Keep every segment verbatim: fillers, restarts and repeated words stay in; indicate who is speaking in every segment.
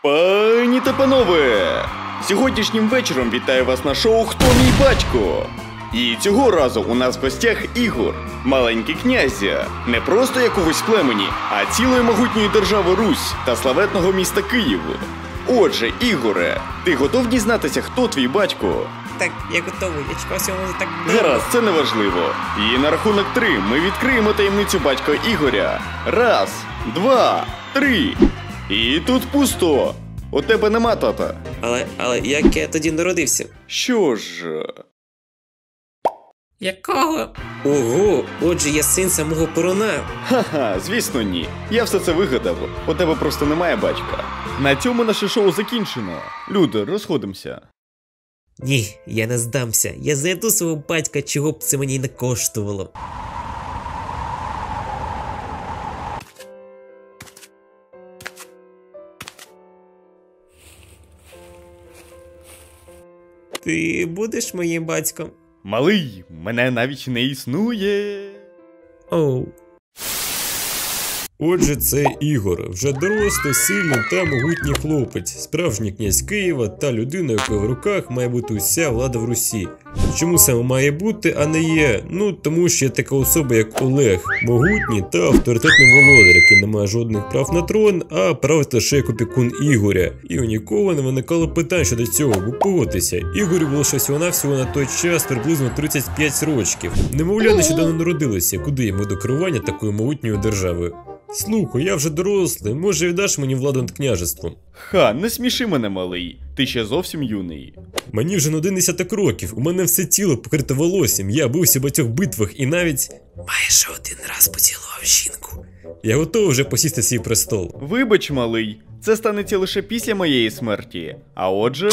Speaker 1: Пані та панове! Сьогоднішнім вечором вітаю вас на шоу «Хто мій батько?». І цього разу у нас в гостях Ігор, маленький князя, не просто якогось племені, а цілої могутньої держави Русь та славетного міста Києву. Отже, Ігоре, ти готов дізнатися, хто твій батько?
Speaker 2: Так, я готовий, я чекав сьогодні так довго.
Speaker 1: Гаразд, це не важливо. І на рахунок три ми відкриємо таємницю батька Ігоря. Раз, два, три. І тут пусто. У тебе нема тата.
Speaker 2: Але, але як я тоді народився?
Speaker 1: Що ж...
Speaker 2: Якого? Ого, отже я син самого Перуна.
Speaker 1: Ха-ха, звісно ні. Я все це вигадав. У тебе просто немає батька. На цьому наше шоу закінчено. Люди, розходимося.
Speaker 2: Ні, я не здамся. Я знайду свого батька, чого б це мені не коштувало. Ти будеш моїм батьком?
Speaker 1: Малий, мене навіть не існує.
Speaker 2: Оу.
Speaker 3: Отже, це Ігор, вже дорослий, сильний та могутній хлопець, справжній князь Києва та людина, якої в руках має бути уся влада в Русі. Чому саме має бути, а не є? Ну, тому що є така особа, як Олег, могутній та авторитетний володар, який не має жодних прав на трон, а править лише як опікун Ігоря. І у ніколи не виникало питань щодо цього, бо погодьтеся, Ігорю було щось всього-навсього на той час приблизно тридцять п'ять років. Немовля нещодавно народилося, куди йому до керування такою могутньою державою. Слухай, я вже дорослий, може віддаш мені владу над княжеством?
Speaker 1: Ха, не сміши мене, малий. Ти ще зовсім юний.
Speaker 3: Мені вже на один десяток років, у мене все тіло покрите волоссям, я бився в багатьох битвах і навіть...
Speaker 2: Майже один раз поцілував жінку.
Speaker 3: Я готовий вже посісти свій престол.
Speaker 1: Вибач, малий, це станеться лише після моєї смерті. А отже...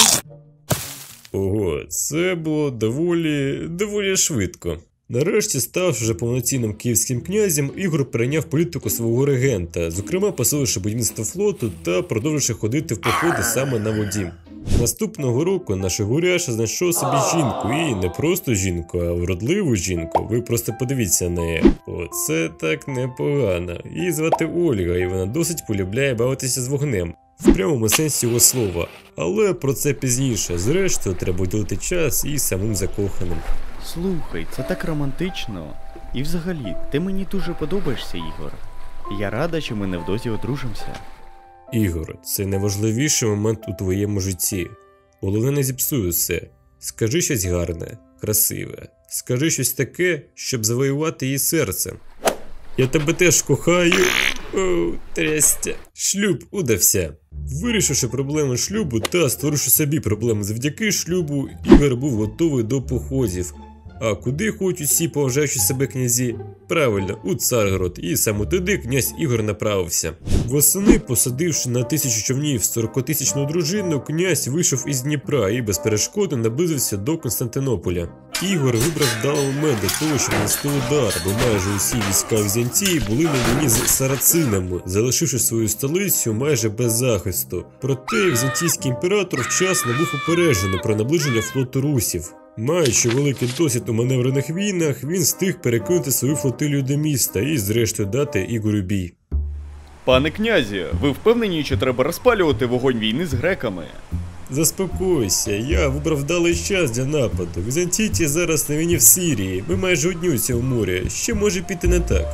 Speaker 3: Ого, це було доволі, доволі швидко. Нарешті, ставши вже повноцінним київським князем, Ігор перейняв політику свого регента, зокрема посиливши будівництво флоту та продовживши ходити в походи саме на воді. Наступного року наш Ігоряша знайшов собі жінку, і не просто жінку, а вродливу жінку. Ви просто подивіться на неї. Оце так непогано. Її звати Ольга, і вона досить полюбляє бавитися з вогнем. В прямому сенсі його слова. Але про це пізніше. Зрештою, треба ділити час і самим закоханим.
Speaker 1: Слухай, це так романтично. І взагалі, ти мені дуже подобаєшся, Ігор. Я рада, що ми невдовзі одружимося.
Speaker 3: Ігор, це найважливіший момент у твоєму житті. Головне, не зіпсуй усе. Скажи щось гарне, красиве. Скажи щось таке, щоб завоювати її серце. Я тебе теж кохаю. Оу, трястя. Шлюб удався. Вирішивши проблеми шлюбу та створивши собі проблеми завдяки шлюбу, Ігор був готовий до походів. А куди ходять усі поважаючі себе князі? Правильно, у Царгород, і саме туди князь Ігор направився. Восени, посадивши на тисячу човнів сорокатисячну дружину, князь вийшов із Дніпра і безперешкодно наблизився до Константинополя. Ігор вибрав вдалий момент для того, щоб нанести удар, бо майже усі війська Візантії були на війні з сарацинами, залишивши свою столицю майже без захисту. Проте візантійський імператор вчасно був упереджений про наближення флоту русів. Маючи великий досвід у маневрених війнах, він встиг перекинути свою флотилію до міста і зрештою дати Ігорю бій.
Speaker 1: Пане князі, ви впевнені, що треба розпалювати вогонь війни з греками?
Speaker 3: Заспокойся, я вибрав вдалий час для нападу. Візантійці зараз на війні в Сирії, ми майже одні у цьому морі, що може піти не так?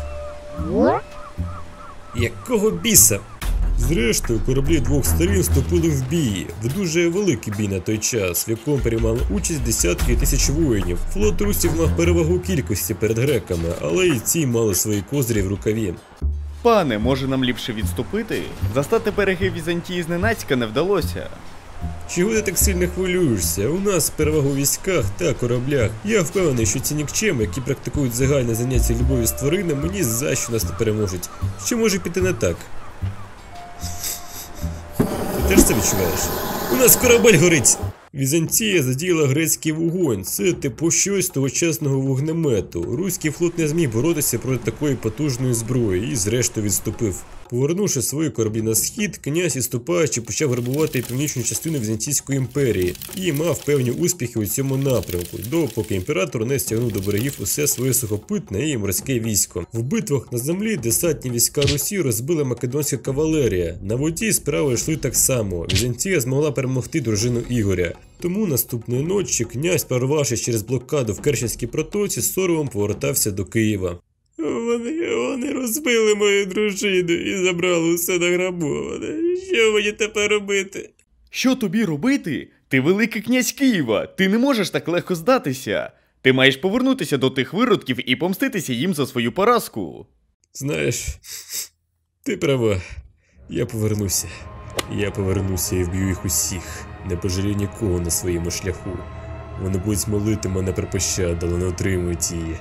Speaker 3: Якого біса? Зрештою, кораблі двох сторін вступили в бій, в дуже великий бій на той час, в якому приймали участь десятки тисяч воїнів. Флот русів мав перевагу у кількості перед греками, але і ці мали свої козирі в рукаві.
Speaker 1: Пане, може нам ліпше відступити? Застати береги Візантії зненацька не вдалося.
Speaker 3: Чого ти так сильно хвилюєшся? У нас перевага у військах та кораблях. Я впевнений, що ці нікчеми, які практикують загальне заняття любов'ю з тваринами, ні за що нас не переможуть. Що може піти не так? Ти теж це відчуваєш? У нас корабель горить! Візантія задіяла грецький вогонь, це типу щось тогочасного вогнемету. Руський флот не зміг боротися проти такої потужної зброї і зрештою відступив. Повернувши свої кораблі на схід, князь відступаючи почав грабувати північну частину Візантійської імперії і мав певні успіхи у цьому напрямку, допоки імператор не стягнув до берегів усе своє сухопутне і морське військо. В битвах на землі десантні війська Русі розбила македонська кавалерія, на воді справи йшли так само. Візантія змогла перемогти дружину Ігоря. Тому наступної ночі князь, прорвавшись через блокаду в Керченській протоці, з соромом повертався до Києва. Вони, вони розбили мою дружину і забрали усе награбоване. Що мені тепер робити?
Speaker 1: Що тобі робити? Ти великий князь Києва, ти не можеш так легко здатися. Ти маєш повернутися до тих виродків і помститися їм за свою поразку.
Speaker 3: Знаєш, ти права. Я повернуся. Я повернуся і вб'ю їх усіх. Не пожалію нікого на своєму шляху. Вони будуть молити мене про пощаду, але не отримують її.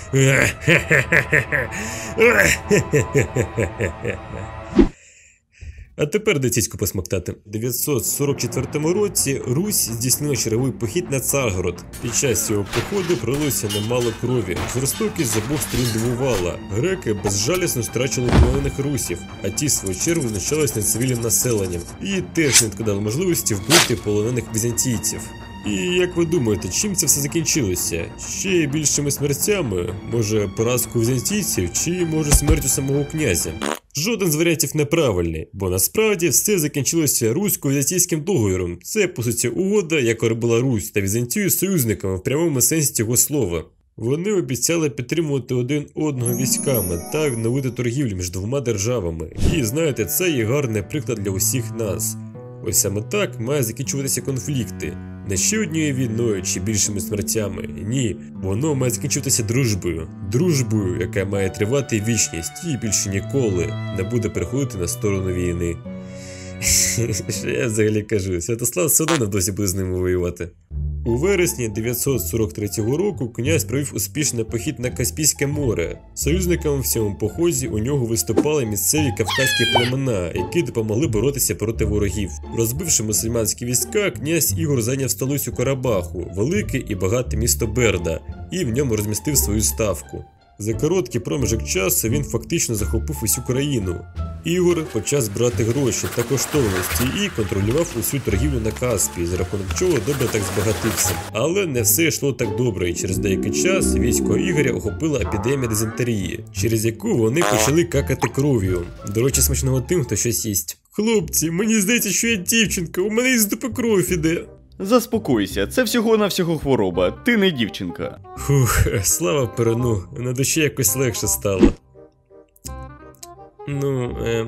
Speaker 3: А тепер де тітьку посмоктати. В дев'ятсот сорок четвертому році Русь здійснила черговий похід на Царгород. Під час цього походу пролилося немало крові. Жорстокість з обох сторін дивувала. Греки безжалісно страчили полонених русів, а ті, в свою чергу, знущались над цивільним населенням. І теж не відкидали можливості вбити полонених візантійців. І як ви думаєте, чим це все закінчилося? Ще більшими смертями? Може поразку візантійців, чи може смертю самого князя? Жоден з варіантів неправильний, бо насправді все закінчилося русько-візантійським договором. Це, по суті, угода, яка робила Русь та Візантію союзниками в прямому сенсі цього слова. Вони обіцяли підтримувати один одного військами та відновити торгівлю між двома державами. І знаєте, це є гарний приклад для усіх нас. Ось саме так має закінчуватися конфлікти. Не ще однією війною чи більшими смертями. Ні, воно має закінчуватися дружбою. Дружбою, яка має тривати вічність і більше ніколи не буде переходити на сторону війни. Що я взагалі кажу? Святослав все одно досі буде з ними воювати. У вересні дев'ятсот сорок третього року князь провів успішний похід на Каспійське море. Союзниками в цьому поході у нього виступали місцеві кавказькі племена, які допомогли боротися проти ворогів. Розбивши мусульманські війська, князь Ігор зайняв столицю Карабаху, велике і багате місто Берда, і в ньому розмістив свою ставку. За короткий проміжок часу він фактично захопив усю країну. Ігор почав збирати гроші та коштовності і контролював усю торгівлю на Каспії, за рахунок чого добре так збагатився. Але не все йшло так добре, і через деякий час військо Ігоря охопила епідемія дизентерії, через яку вони почали какати кров'ю. До речі, смачного тим, хто щось їсть. Хлопці, мені здається, що я дівчинка, у мене із дупи кров іде.
Speaker 1: Заспокойся, це всього-навсього хвороба, ти не дівчинка.
Speaker 3: Фух, слава Перуну, на душі якось легше стало. Ну, е...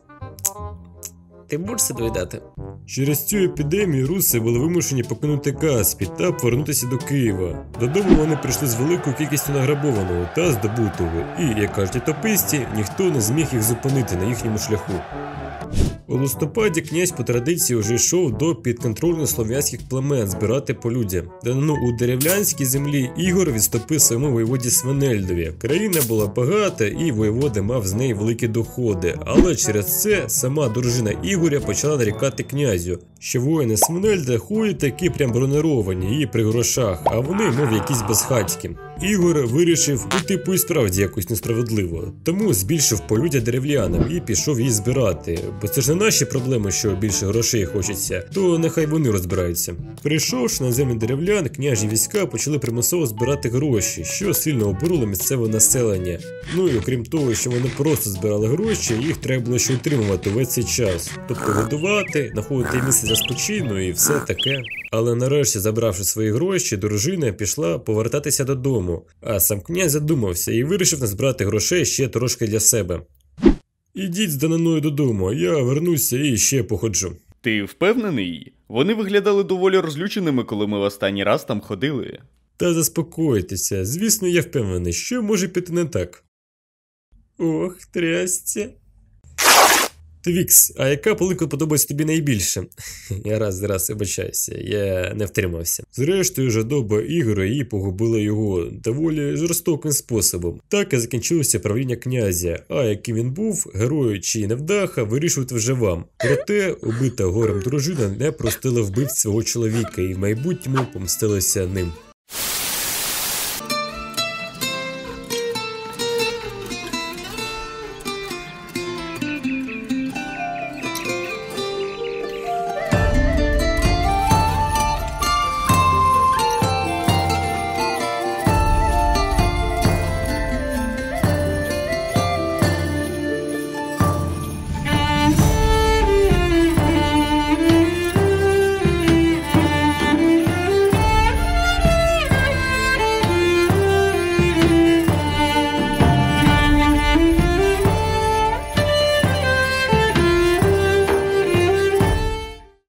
Speaker 3: ти будеш це доїдати? Через цю епідемію руси були вимушені покинути Каспій та повернутися до Києва. Додому вони прийшли з великою кількістю награбованого та здобутого. І, як кажуть літописці, ніхто не зміг їх зупинити на їхньому шляху. У листопаді князь по традиції вже йшов до підконтрольних слов'янських племен збирати полюддя. Ну, у деревлянській землі Ігор відступив своєму воєводі Свинельдові. Країна була багата і воєвода мав з неї великі доходи, але через це сама дружина Ігоря почала нарікати князю, що воїни Свинельда ходять такі прям бронировані і при грошах, а вони, мов якісь безхатькі. Ігор вирішив, ну типу і справді якось несправедливо, тому збільшив полюддя деревлянам і пішов її збирати, бо це ж не наші проблеми, що більше грошей хочеться, то нехай вони розбираються. Прийшовши на землю деревлян, княжі війська почали примусово збирати гроші, що сильно обурило місцеве населення. Ну і окрім того, що вони просто збирали гроші, їх треба було ще утримувати весь цей час, тобто годувати, знаходити місце для спочину і все таке. Але нарешті, забравши свої гроші, дружина пішла повертатися додому, а сам князь задумався і вирішив назбирати грошей ще трошки для себе. Ідіть з даниною додому, а я вернуся і ще походжу.
Speaker 1: Ти впевнений? Вони виглядали доволі розлюченими, коли ми в останній раз там ходили.
Speaker 3: Та заспокойтеся, звісно, я впевнений, що може піти не так. Ох, трясця. Твікс, а яка полика подобається тобі найбільше? Я раз, раз вибачаюся, я не втримався. Зрештою, жадоба Ігоря її погубила його доволі жорстоким способом. Так і закінчилося правління князя, а яким він був, герою чи невдаха, вирішувати вже вам. Проте, убита горем дружина не простила вбивць свого чоловіка і в майбутньому помстилася ним.